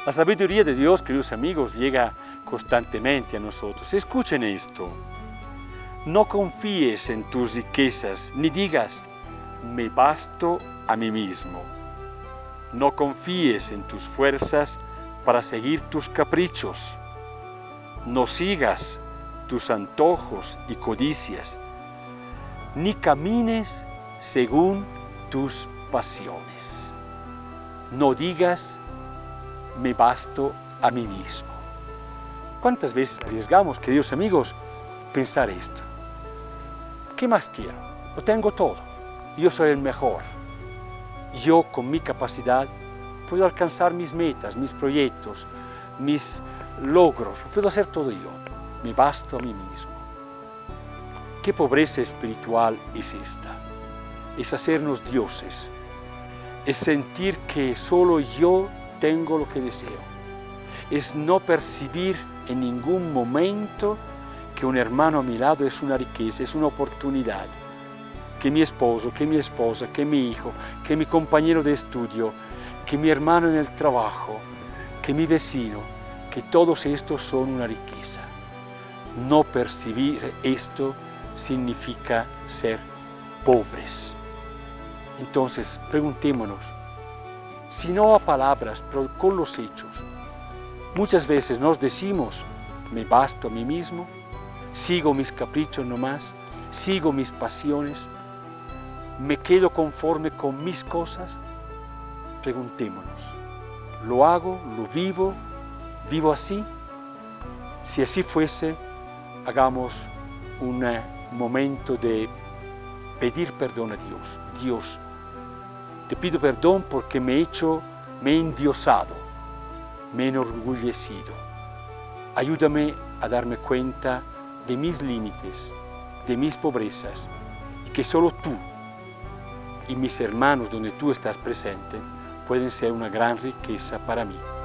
La sabiduría de Dios, queridos amigos, llega constantemente a nosotros. Escuchen esto. No confíes en tus riquezas, ni digas, me basto a mí mismo. No confíes en tus fuerzas para seguir tus caprichos. No sigas tus antojos y codicias, ni camines según tus pasiones. No digas, me basto a mí mismo. ¿Cuántas veces arriesgamos, queridos amigos, pensar esto? ¿Qué más quiero? Lo tengo todo. Yo soy el mejor. Yo, con mi capacidad, puedo alcanzar mis metas, mis proyectos, mis logros. Puedo hacer todo yo. Me basto a mí mismo. ¿Qué pobreza espiritual es esta? Es hacernos dioses. Es sentir que solo yo tengo lo que deseo. Es no percibir en ningún momento que un hermano a mi lado es una riqueza, es una oportunidad. Que mi esposo, que mi esposa, que mi hijo, que mi compañero de estudio, que mi hermano en el trabajo, que mi vecino, que todos estos son una riqueza. No percibir esto significa ser pobres. Entonces, preguntémonos, si no a palabras, pero con los hechos, muchas veces nos decimos, me basto a mí mismo, sigo mis caprichos nomás, sigo mis pasiones, me quedo conforme con mis cosas. Preguntémonos, ¿lo hago, lo vivo, vivo así? Si así fuese, hagamos un momento de pedir perdón a Dios. Dios, te pido perdón porque me he endiosado, me he enorgullecido. Ayúdame a darme cuenta de mis límites, de mis pobrezas, y que solo tú y mis hermanos donde tú estás presente pueden ser una gran riqueza para mí.